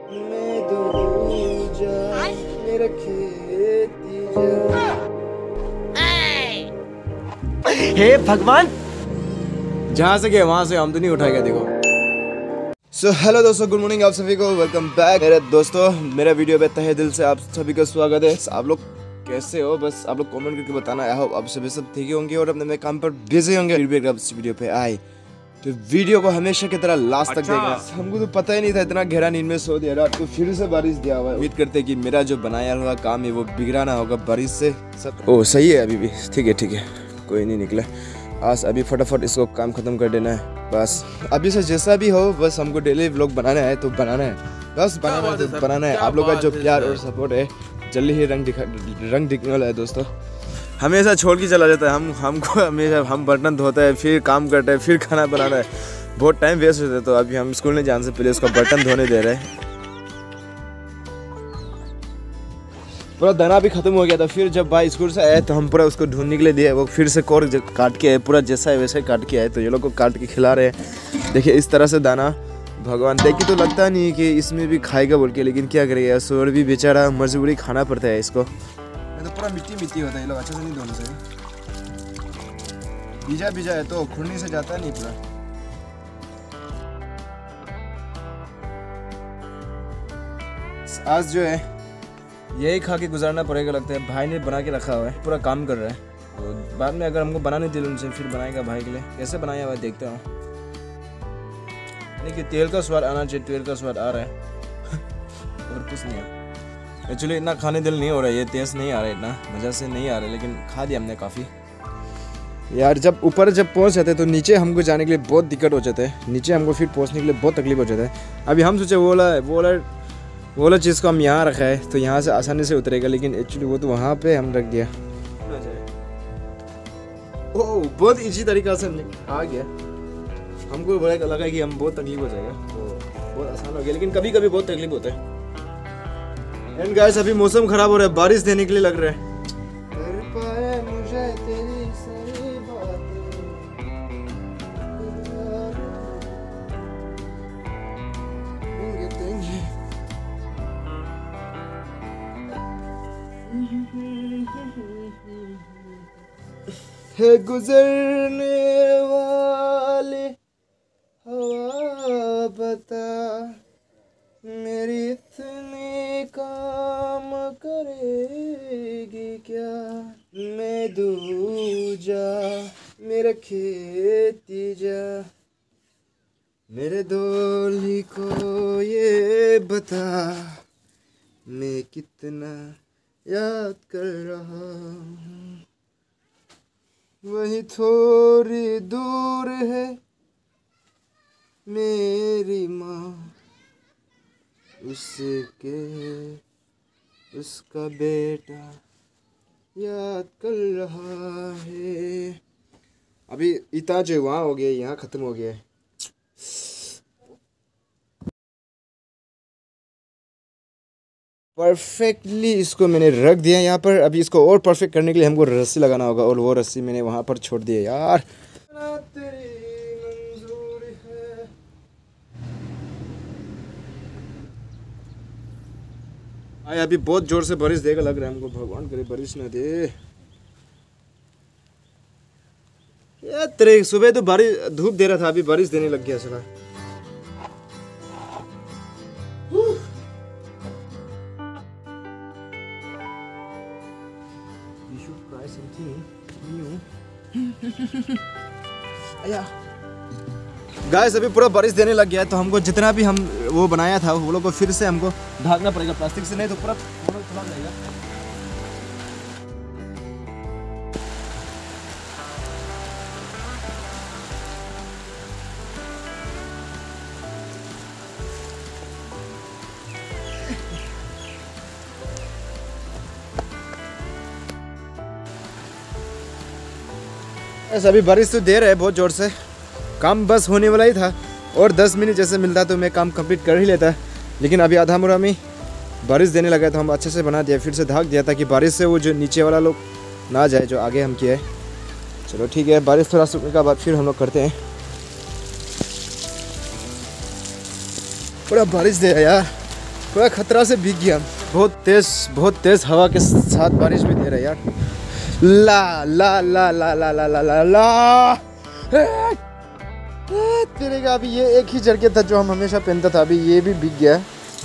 मैं दूजा मेरा खेती जा। हे भगवान, जहाँ से गए वहां से हम तो नहीं उठाएगा। देखो सो हेलो दोस्तों, गुड मॉर्निंग आप सभी को। वेलकम बैक मेरे दोस्तों, मेरा वीडियो पे तहे दिल से आप सभी का स्वागत है। आप लोग कैसे हो, बस आप लोग कमेंट करके बताना। आई होप आप सभी सब ठीक होंगे और अपने काम पर बिजी होंगे। फिर भी अगर इस वीडियो पे आए तो वीडियो को हमेशा की तरह लास्ट तक देखना। हमको तो पता ही नहीं था, इतना गहरा नींद में सो दिया रात को, फिर से बारिश दिया हुआ है। उम्मीद करते कि मेरा जो बनाया हुआ काम है वो बिगड़ा ना होगा बारिश से। सब ओ सही है अभी भी, ठीक है, कोई नहीं निकला आज। अभी फटाफट इसको काम खत्म कर देना है बस। अभी से जैसा भी हो, बस हमको डेली व्लॉग बनाना है तो बनाना है, बस बनाना है तो बनाना है। आप लोग का जो प्यार और सपोर्ट है जल्दी ही रंग दिखने वाला है दोस्तों। हमेशा छोड़ के चला जाता है हमको हमेशा। हम बर्तन धोते हैं, फिर काम करते हैं, फिर खाना बनाना है, बहुत टाइम वेस्ट होता है। तो अभी हम स्कूल में जाने से पहले उसका बर्तन धोने दे रहे हैं। पूरा दाना भी खत्म हो गया था। फिर जब भाई स्कूल से आए तो हम पूरा उसको ढूंढने के लिए दिया। वो फिर से कोर काट के आए, पूरा जैसा है वैसे काट के आए। तो ये लोग को काट के खिला रहे हैं। देखिए इस तरह से दाना, भगवान देख के तो लगता नहीं कि इसमें भी खाएगा बोल के, लेकिन क्या करेगा, सोर भी बेचारा मजबूरी खाना पड़ता है इसको। तो पूरा मिट्टी होता है, ये लोग अच्छे से नहीं धोने से। बीजा है तो खुरनी से जाता नहीं पूरा। आज जो है यही खा के गुजारना पड़ेगा लगता है। भाई ने बना के रखा हुआ है, पूरा काम कर रहा है। तो बाद में अगर हमको बनाने दिल उनसे फिर बनाएगा भाई के लिए। कैसे बनाया हुआ देखते हो। यानी कि तेल का स्वाद आना चाहिए, तेल का स्वाद आ रहा है और कुछ नहीं है। एक्चुअली इतना खाने दिल नहीं हो रहा है, ये टेस्ट नहीं आ रहा है, इतना मज़ा से नहीं आ रहा है, लेकिन खा दिया हमने काफ़ी। यार जब ऊपर पहुंच जाते हैं तो नीचे हमको जाने के लिए बहुत दिक्कत हो जाता है। नीचे हमको फिर पहुंचने के लिए बहुत तकलीफ हो जाता है। अभी हम सोचे वो वाला चीज़ को हम यहाँ रखा है तो यहाँ से आसानी से उतरेगा, लेकिन एक्चुअली वो तो वहाँ पे हम रख दिया। ओह बहुत इजी तरीका से हमने आ गया। हमको लगा कि हम बहुत तकलीफ हो जाएगा, तो बहुत आसान हो गया, लेकिन कभी कभी बहुत तकलीफ होता है। एंड गाइस अभी मौसम खराब हो रहा है, बारिश देने के लिए लग रहा है। है गुजरने वाले हवा बता, मेरी इतने काम करेगी क्या। मैं दूजा मेरा खेती जा, मेरे दोली को ये बता, मैं कितना याद कर रहा हूँ। वही थोड़ी दूर है मेरी माँ, उसका बेटा याद कर रहा है। अभी इतना जो वहाँ हो गया, यहाँ ख़त्म हो गया है। परफेक्टली इसको मैंने रख दिया यहाँ पर। अभी इसको और परफेक्ट करने के लिए हमको रस्सी लगाना होगा, और वो रस्सी मैंने वहाँ पर छोड़ दी है यार। आए अभी बहुत जोर से बारिश देगा लग रहा है हमको। भगवान करे बारिश ना दे यार। तेरे सुबह तो बारिश धूप दे रहा था, अभी बारिश देने लग गया सला। गाइस अभी पूरा बारिश देने लग गया है, तो हमको जितना भी हम वो बनाया था वो लोग को फिर से हमको ढाकना पड़ेगा प्लास्टिक से, नहीं तो पूरा खुला जाएगा। अभी बारिश तो दे रहा है बहुत ज़ोर से। काम बस होने वाला ही था, और 10 मिनट जैसे मिलता तो मैं काम कंप्लीट कर ही लेता, लेकिन अभी आधा मुरा में बारिश देने लगा तो हम अच्छे से बना दिया, फिर से ढक दिया ताकि बारिश से वो जो नीचे वाला लोग ना जाए जो आगे हम किया है। चलो ठीक है, बारिश थोड़ा सूखने के बाद फिर हम लोग करते हैं। पूरा बारिश दे यार, पूरा खतरा से भीग गया। बहुत तेज हवा के साथ बारिश भी दे रहा है यार। ला ला ला ला ला ला ला ला ला तेरे का अभी ये एक ही जैकेट था जो हम हमेशा पहनता था, अभी ये भी भीग गया।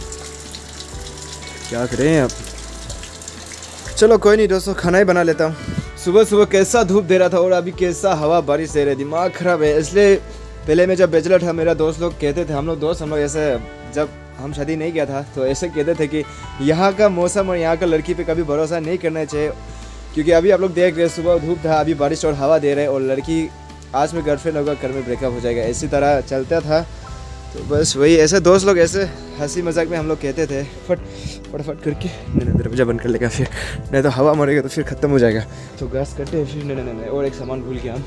क्या करें अब? चलो कोई नहीं दोस्तों, खाना ही बना लेता हूँ। सुबह सुबह कैसा धूप दे रहा था और अभी कैसा हवा बारिश दे रही, दिमाग खराब है। इसलिए पहले मैं जब बैचलर था, मेरा दोस्त लोग कहते थे, हम लोग ऐसे, जब हम शादी नहीं किया था तो ऐसे कहते थे कि यहाँ का मौसम और यहाँ का लड़की पे कभी भरोसा नहीं करना चाहिए, क्योंकि अभी आप लोग देख रहे हैं सुबह धूप था, अभी बारिश और हवा दे रहे और लड़की आज में गर्लफ्रेंड होगा, घर में ब्रेकअप हो जाएगा, इसी तरह चलता था। तो बस वही ऐसे दोस्त लोग ऐसे हंसी मजाक में हम लोग कहते थे। फटाफट करके नहीं दरवाजा बंद कर लेगा, फिर नहीं तो हवा मरेगा तो फिर ख़त्म हो जाएगा। तो गैस करते हैं फिर। नहीं और एक सामान भूल गया हम,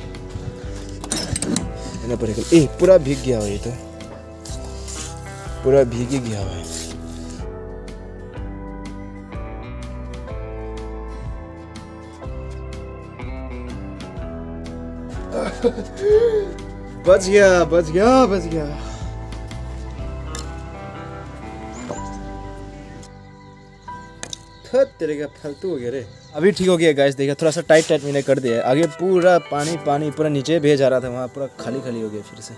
लेना पड़ेगा। पूरा भीग गया हुआ, ये तो पूरा भीग ही गया हुआ है। बच गया। तेरे का फालतू हो गया रे। अभी ठीक हो गया गाइस, देखा थोड़ा सा टाइट मैंने कर दिया है। आगे पूरा पानी पूरा नीचे बह जा रहा था, वहाँ पूरा खाली हो गया फिर से।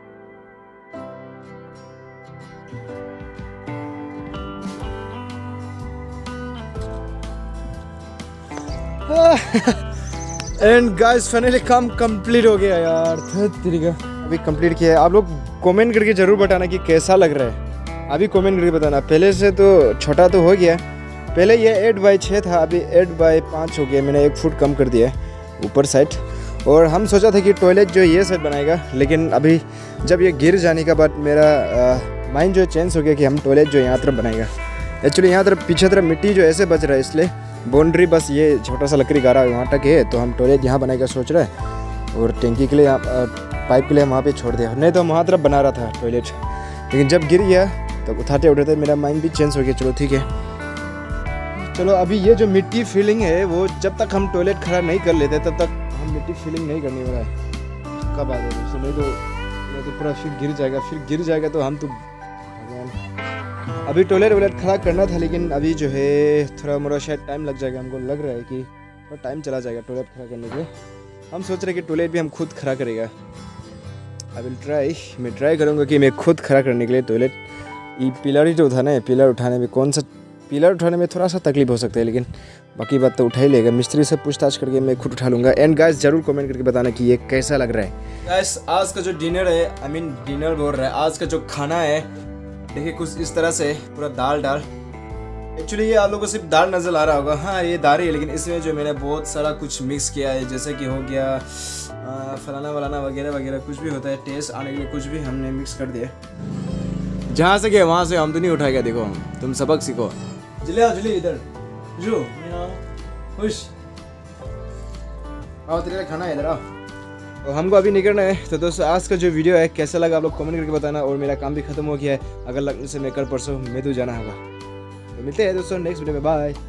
एंड गाइस फाइनली काम कंप्लीट हो गया यार। तरीका अभी कंप्लीट किया है। आप लोग कमेंट करके ज़रूर बताना कि कैसा लग रहा है। अभी कमेंट करके बताना। पहले से तो छोटा तो हो गया, पहले ये 8x6 था, अभी 8x5 हो गया। मैंने 1 फुट कम कर दिया है ऊपर साइड। और हम सोचा था कि टॉयलेट जो ये साइड बनाएगा, लेकिन अभी जब ये गिर जाने के बाद मेरा माइंड जो चेंज हो गया कि हम टॉयलेट जो यहाँ तरफ बनाएगा। एक्चुअली यहाँ तरफ पीछे तरफ मिट्टी जो ऐसे बच रहा है, इसलिए बाउंड्री बस ये छोटा सा लकड़ी गारा वहाँ तक है, तो हम टॉयलेट यहाँ बनाएगा सोच रहे हैं। और टैंकी के लिए यहाँ पाइप के लिए हम वहाँ पे छोड़ दिया, नहीं तो हम वहाँ तरफ बना रहा था टॉयलेट। लेकिन जब गिर गया तो उठाते उठाते मेरा माइंड भी चेंज हो गया। चलो ठीक है, चलो अभी ये जो मिट्टी फीलिंग है वो जब तक हम टॉयलेट खड़ा नहीं कर लेते तब तक हम मिट्टी फीलिंग नहीं करने वाला है। कब आ गया दोस्तों, नहीं तो पूरा फिर गिर जाएगा तो हम तो भगवान। अभी टॉयलेट खड़ा करना था, लेकिन अभी जो है थोड़ा मोड़ा शायद टाइम लग जाएगा। हमको लग रहा है कि थोड़ा टाइम चला जाएगा टॉयलेट खड़ा करने के लिए। हम सोच रहे हैं कि टॉयलेट भी हम खुद खड़ा करेगा। मैं ट्राई करूँगा कि मैं खुद खड़ा करने के लिए टॉयलेट। ये पिलर ही तो उठाना है, पिलर उठाने में पिलर उठाने में थोड़ा सा तकलीफ हो सकता है, लेकिन बाकी बात तो उठा ही लेगा। मिस्त्री से पूछताछ करके मैं खुद उठा लूँगा। एंड गाइस जरूर कमेंट करके बताना कि ये कैसा लग रहा है। गाइस आज का जो डिनर है, डिनर बोल रहा है, आज का जो खाना है देखिए कुछ इस तरह से, पूरा दाल। एक्चुअली ये आप लोगों को सिर्फ दाल नज़र आ रहा होगा, हाँ ये दाल ही है, लेकिन इसमें जो मैंने बहुत सारा कुछ मिक्स किया है, जैसे कि हो गया फलाना वलाना वगैरह कुछ भी होता है टेस्ट आने के लिए, कुछ भी हमने मिक्स कर दिया। जहाँ से गए वहाँ से हम तो नहीं उठाएगा। देखो तुम सबक सीखो। जुली इधर खुश आओ, तेरे खाना है इधर आओ। और हमको अभी निकलना है। तो दोस्तों आज का जो वीडियो है कैसा लगा आप लोग कमेंट करके बताना। और मेरा काम भी खत्म हो गया है, अगर लगने से मैं कल परसों मैं तो जाना होगा। तो मिलते हैं दोस्तों नेक्स्ट वीडियो में, बाय।